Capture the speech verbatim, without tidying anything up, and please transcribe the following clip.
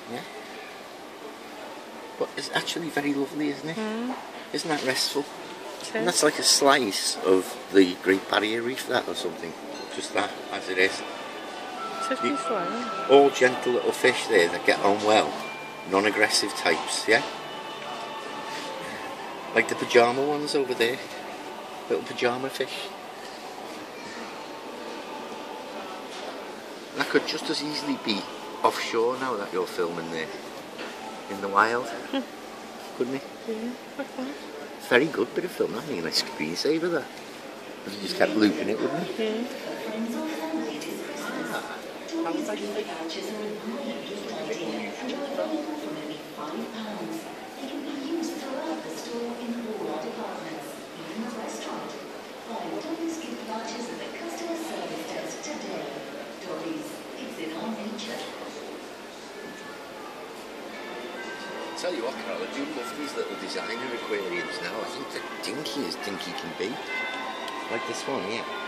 Yeah. But it's actually very lovely, isn't it? Mm. Isn't that restful? True. And that's like a slice of the Great Barrier Reef, that, or something. Just that, as it is. Such You, peaceful, isn't it? all gentle little fish there that get on well. Non-aggressive types, yeah? Like the pyjama ones over there. Little pyjama fish. That could just as easily be offshore now that you're filming there. In the wild. Couldn't it? Yeah, like that. Very good bit of film, that being a screensaver there. If you just kept looping it, wouldn't it? Yeah. Tell you what, Carol, I do love these little designer aquariums now. I think they're dinky as dinky can be. Like this one here.